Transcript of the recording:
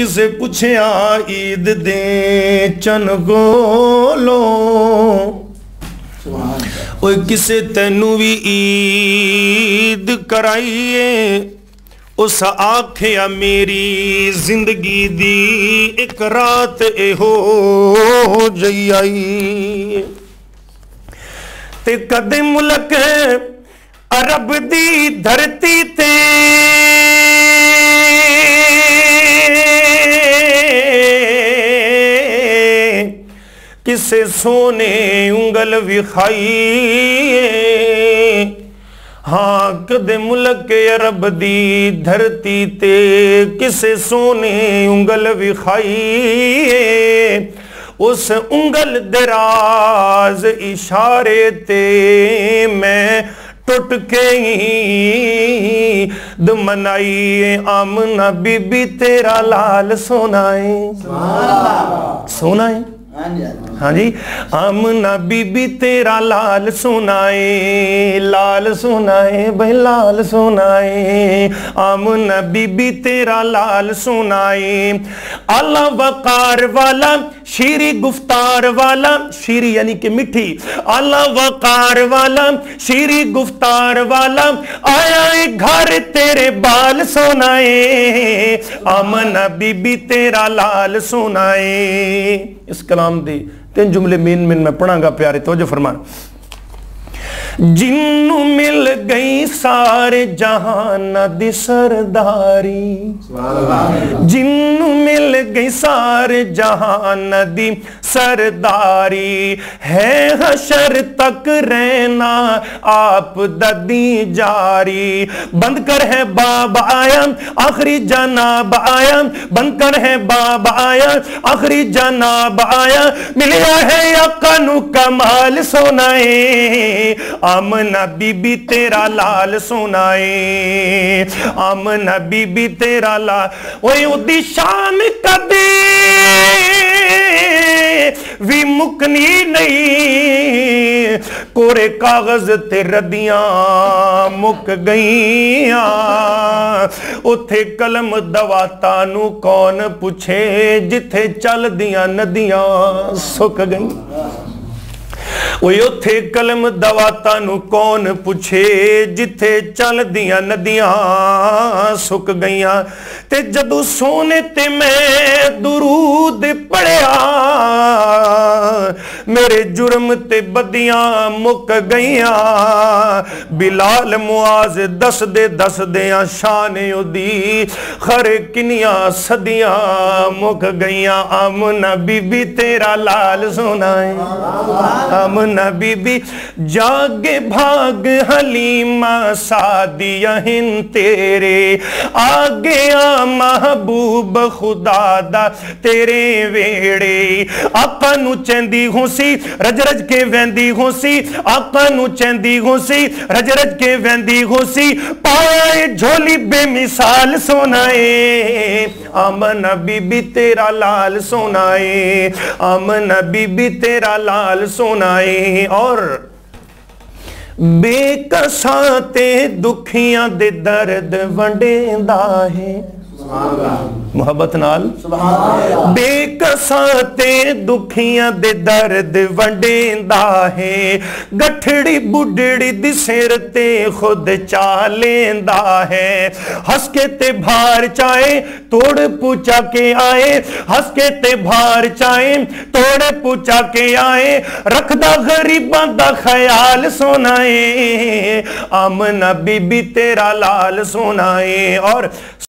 کسے پوچھیا عید دے چن گولو اوے کسے تینوں بھی عید کرائیے اس آکھیا میری زندگی دی ایک رات اے ہو جئی آئی تے کدے ملک عرب دی دھرتی تے کسے سونے انگل وکھائیے ہاں کدے ملک عرب دی دھرتی تے کسے سونے انگل وکھائیے اس انگل دراز اشارے تے میں ٹوٹ کے دمنائی آمنہ بی بی تیرا لال سونائے سونائے ہاں جی آمنہ بی بی تیرا لال سونائے بھئی لال سونائے آمنہ بی بی تیرا لال سونائے اعلیٰ وقار والا شیری گفتار والا شیری یعنی کہ مٹھی اعلیٰ وقار والا شیری گفتار والا آیا ایک گھر تیرے بال سونائے آمنہ بی بی تیرا لال سونائے اس کلام دی تین جملے مین میں پڑھاں گا پیارے توجہ فرمانا جنوں مل گئی سارے جہان دی سرداری جنوں مل گئی سارے جہان دی سرداری ہے حشر تک رہنا آپ ددی جاری بند کر ہے باب آیا آخری جناب آیا بند کر ہے باب آیا آخری جناب آیا ملیا ہے آقا کمال سونائے آمنہ بی بی تیرا لال سونائے آمنہ بی بی تیرا لال اوے دی شان کدے وی مکنی نہیں کورے کاغذ تے ردیاں مک گئیاں اتھے قلم دواتا نو کون پوچھے جتھے چل دیاں ندیاں سک گئیں اوے اتھے قلم دواتا نو کون پوچھے جتھے چل دیاں ندیاں سک گئیاں تے جدو سونے تے میں درود پڑھیا میرے جرم تے بدیاں مک گئیاں بلال معاذ دس دیاں شانے دی خرے کنیاں صدیاں مک گئیاں آمنہ بی بی تیرا لال سونائے آمنہ بی بی جاگے بھاگ حلیمہ سعدیہ ہن تیرے آگے آ محبوب خدا دا تیرے ویڑے آقا نو چیندی ہوں سی رج رج کے ویندی ہوں سی آقا نو چیندی ہوں سی رج رج کے ویندی ہوں سی پائے جھولی بے مثال سونائے آمنہ بی بی تیرا لال سونائے آمنہ بی بی تیرا لال سونائے اور بے کساتے دکھیاں دے درد ونڈیندا ہے محبت نال بے کساتے دکھیاں دے درد ونڈیندا ہے گٹھڑی بڑھڑی دی سر تے خود چالیندا ہے ہس کے تے بھار چاہے توڑ پوچھا کے آئے ہس کے تے بھار چاہے توڑ پوچھا کے آئے رکھ دا غریباں دا خیال سونائے آمنہ بی بی تیرا لال سونائے اور